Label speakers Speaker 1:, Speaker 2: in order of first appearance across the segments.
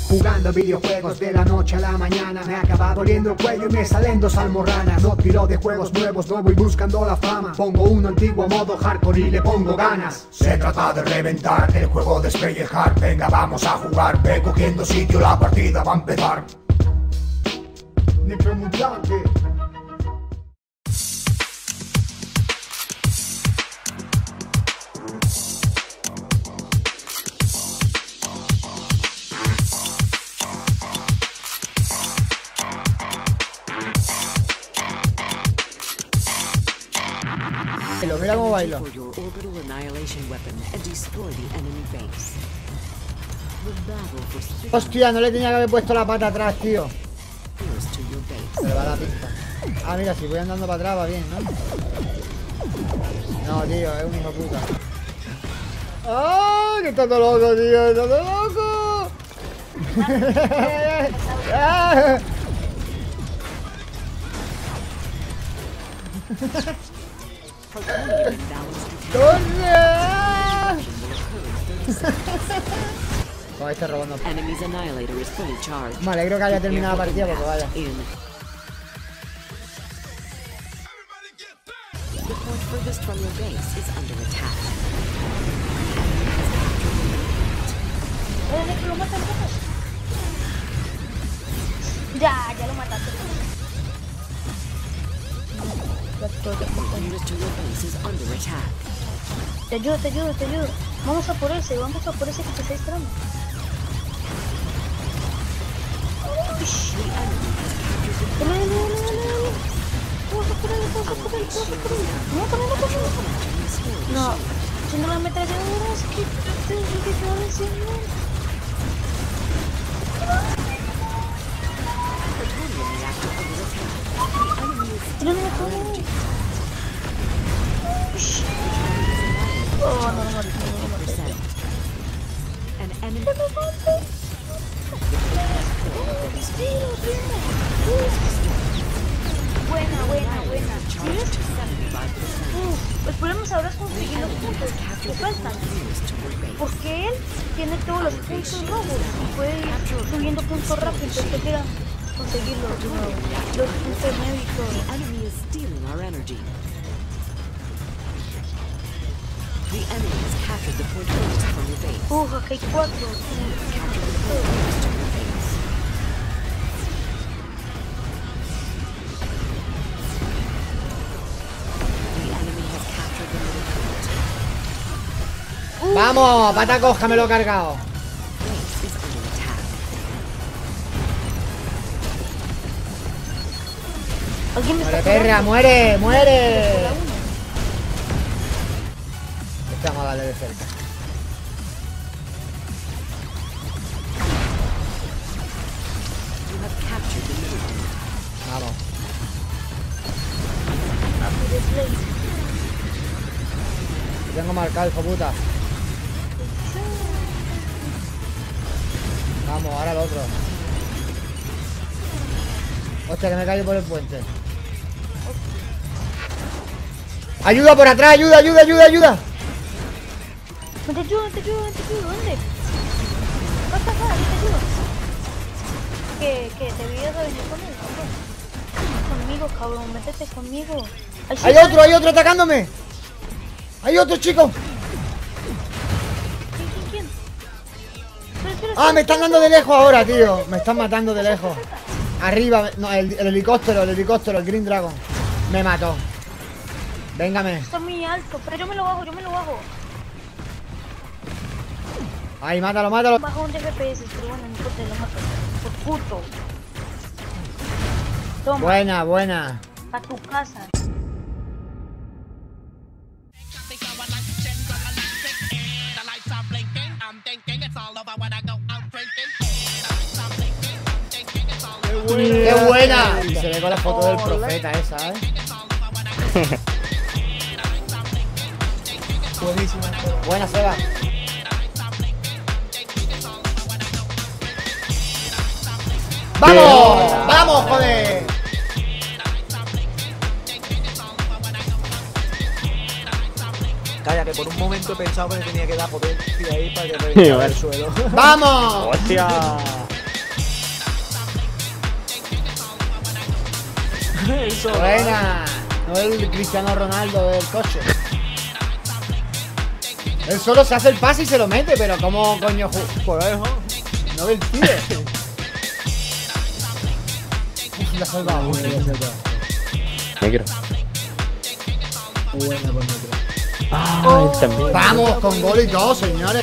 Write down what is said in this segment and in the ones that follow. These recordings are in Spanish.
Speaker 1: Jugando videojuegos de la noche a la mañana. Me acaba doliendo el cuello y me salen dos almorranas. No tiro de juegos nuevos, no voy buscando la fama. Pongo un antiguo modo hardcore y le pongo ganas. Se trata de reventar, el juego despellejar. Venga, vamos a jugar, ve cogiendo sitio, la partida va a empezar. Necromutante.
Speaker 2: Mira cómo bailo. Hostia, no le tenía que haber puesto la pata atrás, tío. Se le va la pista. Ah, mira, si voy andando para atrás va bien, ¿no? No, tío, es un hijo puta. ¡Ah! ¡Que está todo loco, tío! ¡Está todo loco! Como está robando. Me alegro que haya terminado la partida porque vaya.
Speaker 3: Ya lo mataste. Te ayudo. Vamos a por ese que te está esperando. No, si no la ametralladora es que te van encima. Oh, no, Buena. Los problemas ahora es conseguir los puntos que faltan. Porque él tiene todos los puntos rojos y puede ir subiendo puntos rápido. Entonces te queda conseguir los puntos médicos. Aquí hay 4.
Speaker 2: ¡Vamos! ¡Pata coja! Me lo he cargado. ¡Muere, perra! ¡Muere! Vamos a darle de cerca. Vamos. Tengo marcado, hijo puta. Vamos, ahora el otro. Hostia, que me caigo por el puente. ¡Ayuda por atrás! ¡Ayuda!
Speaker 3: No te ayudo, ¿dónde? Acá, te ayudo. ¿Qué? ¿Te vienes a venir conmigo, cabrón? Métete conmigo.
Speaker 2: ¡Hay otro atacándome! ¡Hay otro, chico!
Speaker 3: ¿Quién?
Speaker 2: Ah, me están dando de lejos ahora, tío. Me están matando de lejos. Arriba, no, el helicóptero, el Green Dragon. Me mató. Véngame.
Speaker 3: Está muy alto, pero yo me lo bajo.
Speaker 2: Ahí, mátalo.
Speaker 3: Bajo un FPS, pero bueno, no te lo mato. Por puto. Toma.
Speaker 2: Buena.
Speaker 3: A tu casa.
Speaker 2: ¡Qué buena! Y se ve con la foto del profeta esa, ¿eh?
Speaker 4: Buenísima.
Speaker 2: Buena, Seba. ¡Vamos! ¡Vamos, joder!
Speaker 4: Calla, que por un momento he pensado que le tenía que dar poder ahí para que revientara el suelo.
Speaker 2: ¡Vamos!
Speaker 5: ¡Hostia!
Speaker 4: Eso.
Speaker 2: Buena. No el Cristiano Ronaldo del coche. Él solo se hace el pase y se lo mete, pero ¿cómo coño
Speaker 4: Por eso.
Speaker 2: no ve el tiro? Uf, la ha salvado.
Speaker 5: Negro.
Speaker 6: Muy buena por Negro.
Speaker 5: Ah, también.
Speaker 2: Vamos, con gol y todo, señores.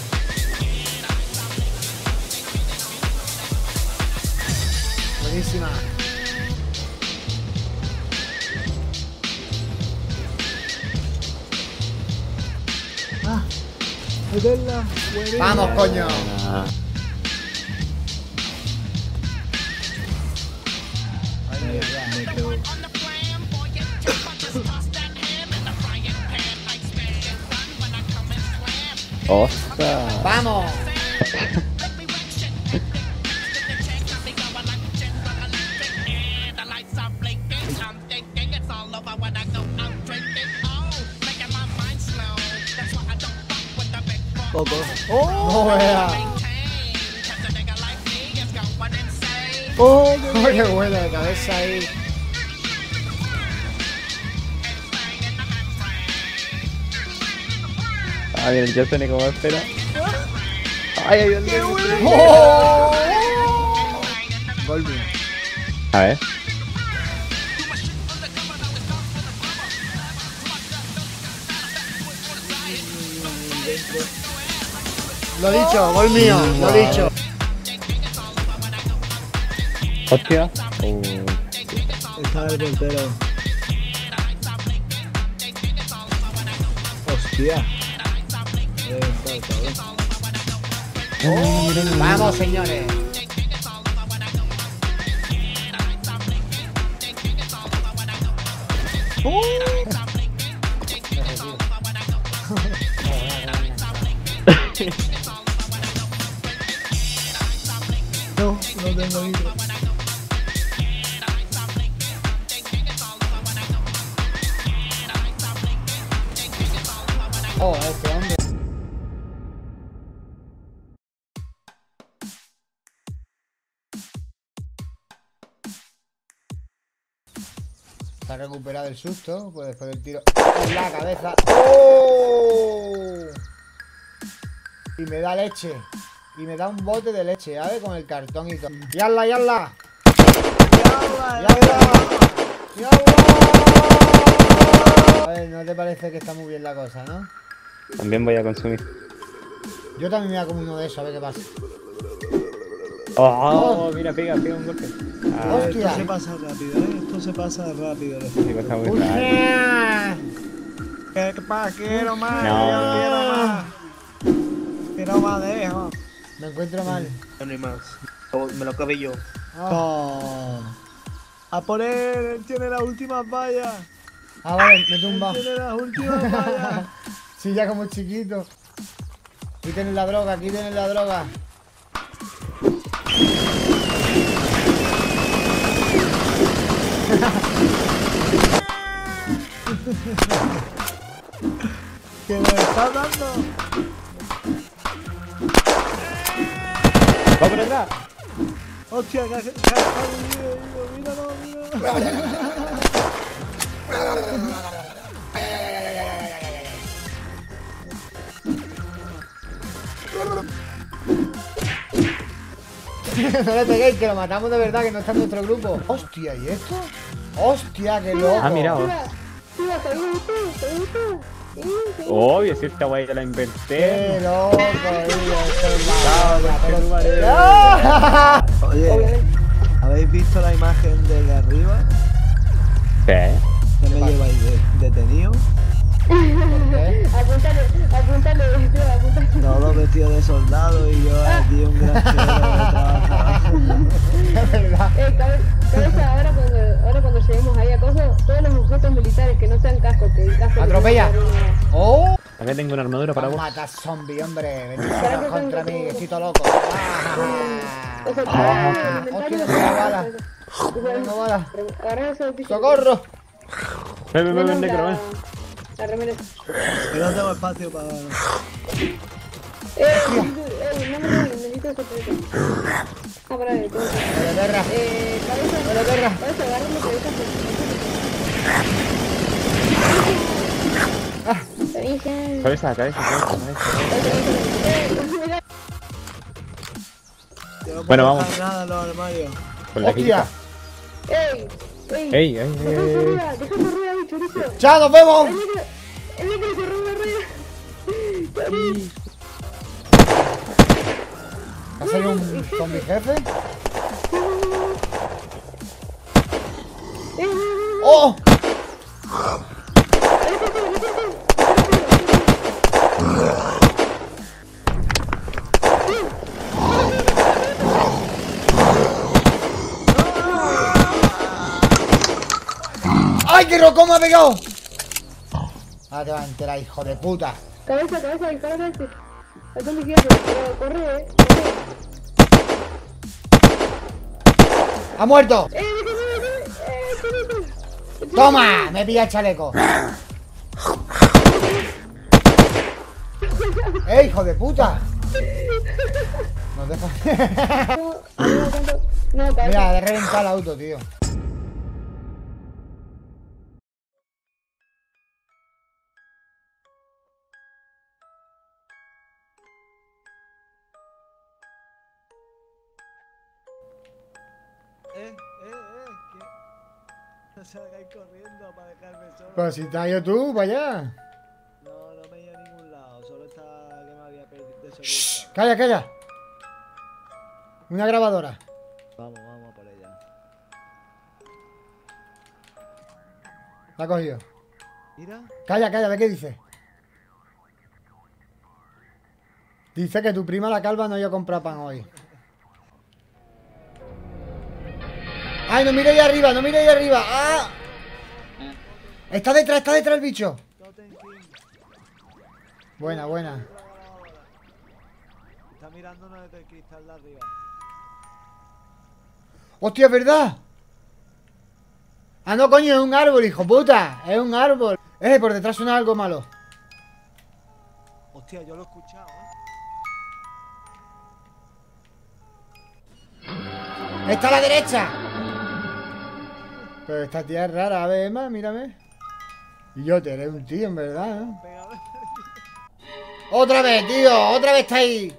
Speaker 2: Buenísima.
Speaker 6: Meterla. Buenísima.
Speaker 2: Vamos, coño.
Speaker 5: Ah,
Speaker 6: Negro.
Speaker 5: ostras.
Speaker 2: Vamos.
Speaker 6: Poco.
Speaker 2: No vea.
Speaker 6: Oh,
Speaker 2: Oh, qué buena de cabeza ahí.
Speaker 5: Ah, mira el Justin como espera. Ay, ay, Dios mío.
Speaker 2: ¡Oh!
Speaker 6: gol mío.
Speaker 5: A ver.
Speaker 2: Lo dicho, gol mío, lo dicho.
Speaker 5: Hostia.
Speaker 6: Está el portero. Hostia. Está el cabrón.
Speaker 2: Vamos, señores.
Speaker 6: No, no tengo nitro.
Speaker 2: Oh, este hombre. Está recuperado el susto, pues después del tiro en la cabeza. ¡Oh! Y me da leche. Y me da un bote de leche, ¿sabes? Con el cartón y todo. ¡Yala, yala! ¡Yala! ¡Yala! A ver, ¿no te parece que está muy bien la cosa, no?
Speaker 5: También voy a consumir.
Speaker 2: Yo también me voy a comer uno de esos, a ver qué pasa.
Speaker 5: Oh, mira, pega un golpe. Ah,
Speaker 2: Hostia.
Speaker 6: Esto se pasa rápido, Esto se pasa rápido.
Speaker 5: este tipo está muy raro.
Speaker 2: ¡Hostia!
Speaker 6: ¿Qué pasa? Quiero más.
Speaker 5: No.
Speaker 6: Quiero más. Quiero más de eso.
Speaker 2: Me encuentro mal.
Speaker 4: No hay más. Me lo acabé yo.
Speaker 6: Oh. A por él tiene las últimas vallas.
Speaker 2: Ah, vale, me tumba.
Speaker 6: Él tiene las últimas vallas.
Speaker 2: Sí, ya como chiquito. Aquí tienes la droga, aquí tienes la droga.
Speaker 6: Que me está dando.
Speaker 5: ¡Va por atrás!
Speaker 6: Hostia, míralo, míralo.
Speaker 2: No le peguéis, que lo matamos de verdad, que no está en nuestro grupo. Hostia, ¿y esto? Hostia, qué loco.
Speaker 5: Ah, mira vos. Obvio, si esta wey ya la
Speaker 2: Qué
Speaker 5: inventé.
Speaker 2: loco,
Speaker 5: Ah,
Speaker 6: Oye, ¿habéis visto la imagen de arriba?
Speaker 5: ¿Qué?
Speaker 6: ¿Qué me lleváis detenido?
Speaker 3: Apúntale, apúntale.
Speaker 6: Todos vestidos de soldado y yo aquí un granjero trabajando.
Speaker 2: Es verdad.
Speaker 3: Cabeza, ahora cuando lleguemos ahí a cosas, todos los objetos militares que no sean cascos, que el casco...
Speaker 2: Atropella. ¡Oh!
Speaker 5: Acá tengo una armadura para
Speaker 2: Vamos a
Speaker 5: vos.
Speaker 2: matar zombie, hombre. Venid contra mí, estoy todo loco. Hostia, no tengo bala. No tengo bala. ¡Socorro!
Speaker 5: Ven, negro, ven.
Speaker 3: La remera.
Speaker 6: Que no tengo espacio para...
Speaker 3: No me roben, necesito secreto. Ah, para ver, tengo que...
Speaker 2: ¡Vale, perra! ¡Vale, perra!
Speaker 3: Cabeza, agárrame, cabeza. Cabeza.
Speaker 5: Cabeza, cabeza.
Speaker 6: Yo no
Speaker 5: Bueno,
Speaker 6: puedo
Speaker 5: vamos.
Speaker 6: dejar nada en los armarios.
Speaker 5: Con la
Speaker 2: ¡Hostia!
Speaker 3: ¡Ey!
Speaker 5: Ey.
Speaker 3: Deja esa rueda ahí, chorizo.
Speaker 2: ¡Chao, nos vemos!
Speaker 3: Es que se cerró una rueda.
Speaker 2: ¿Va a salir un zombie jefe? ¡Oh! ¡Ay, qué roco me ha pegado! Ahora te vas a enterar, hijo de puta.
Speaker 3: Cabeza, dispara este. ¿A dónde quieres? Corre,
Speaker 2: ¡Ha muerto!
Speaker 3: chorizo.
Speaker 2: ¡Toma! Me pilla el chaleco. ¡Eh, hijo de puta! Nos deja...
Speaker 3: No, cabeza.
Speaker 2: Mira, de reventar el auto, tío.
Speaker 6: ¿Qué? No salgáis corriendo para dejarme solo.
Speaker 2: Pero si te has ido tú, para allá.
Speaker 6: No, no me he ido a ningún lado. Solo está que me había perdido desorientado.
Speaker 2: Calla, calla. Una grabadora.
Speaker 6: Vamos por ella.
Speaker 2: La ha cogido.
Speaker 6: Mira.
Speaker 2: Calla, calla, ¿de qué dice? Dice que tu prima la calva no iba a comprar pan hoy. ¡Ay, no mire ahí arriba, no mire ahí arriba! ¡Ah! Está detrás el bicho. Buena, buena.
Speaker 6: Está mirándonos desde el cristal de arriba.
Speaker 2: ¡Hostia, es verdad! Ah, no, coño, es un árbol, hijo puta. Es un árbol. Por detrás suena algo malo.
Speaker 6: Hostia, yo lo he escuchado,
Speaker 2: ¡Está a la derecha! Pero esta tía es rara. A ver, Emma, mírame. Y yo te eres un tío, en verdad, ¿eh?
Speaker 6: Pégame.
Speaker 2: ¡Otra vez, tío! ¡Otra vez está ahí!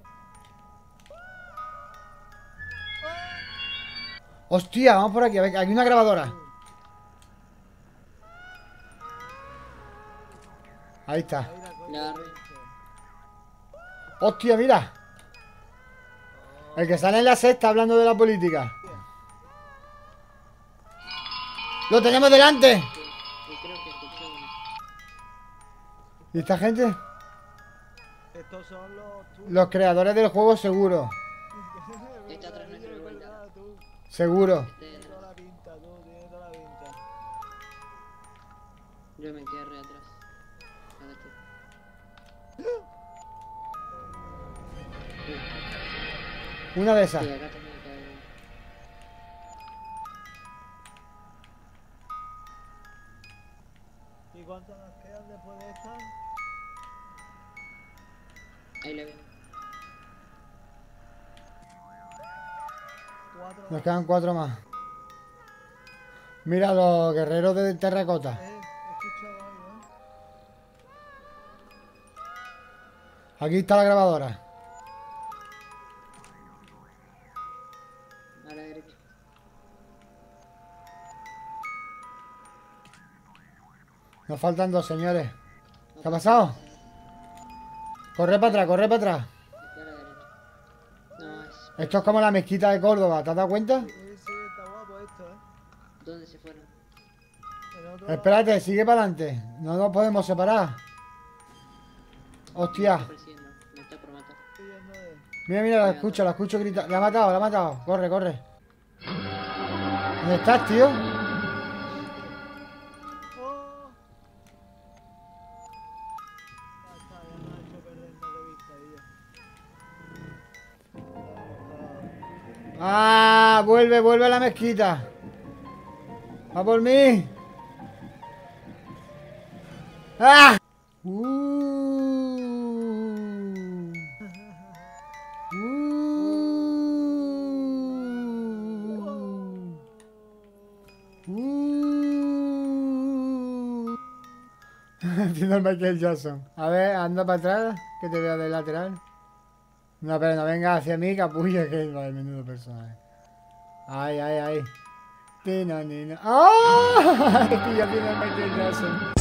Speaker 2: ¡Hostia! Vamos por aquí. A ver, aquí hay una grabadora. Ahí está. ¡Hostia, mira! El que sale en la sexta hablando de la política. ¡Lo tenemos delante! ¿Y esta gente?
Speaker 6: Estos son los...
Speaker 2: Los creadores del juego, seguro.
Speaker 7: Está atrás nuestro igual.
Speaker 2: Seguro.
Speaker 6: Tiene toda la pinta, tú, tiene toda la pinta.
Speaker 7: Yo me quedé re atrás.
Speaker 2: Una de esas.
Speaker 7: Sí, acá también cae.
Speaker 6: ¿Y cuántas nos quedan después de esta?
Speaker 7: Ahí le veo.
Speaker 6: 4.
Speaker 2: Nos quedan 4 más. Mira los guerreros de terracota.
Speaker 6: He escuchado algo,
Speaker 2: Aquí está la grabadora.
Speaker 7: A la derecha.
Speaker 2: Nos faltan 2, señores. ¿Qué ha pasado? Corre para atrás, corre para atrás.
Speaker 7: Está a la derecha. No, es...
Speaker 2: Esto es como la mezquita de Córdoba, ¿te has dado cuenta?
Speaker 6: Sí, está guapo esto,
Speaker 7: ¿Dónde se fueron?
Speaker 6: En otro
Speaker 2: Espérate, sigue para adelante. No nos podemos separar.
Speaker 7: Me
Speaker 2: Hostia.
Speaker 7: está persiguiendo. Me está por matar.
Speaker 6: estoy viendo de...
Speaker 2: Mira, mira, la escucho gritar. La ha matado, la ha matado. Corre, corre. ¿Dónde estás, tío?
Speaker 6: ¡Oh! Ya está, ya me ha hecho perdernos de vista,
Speaker 2: Ah, vuelve, vuelve a la mezquita. Va por mí. ¡Ah! haciendo el Michael Jackson. A ver, anda para atrás, que te vea de lateral. No, pero no venga hacia mí, capullo, que va, menudo personaje. Ay, ay, ay. Tina, nina. ¡Ah! Estoy haciendo el Michael Jackson.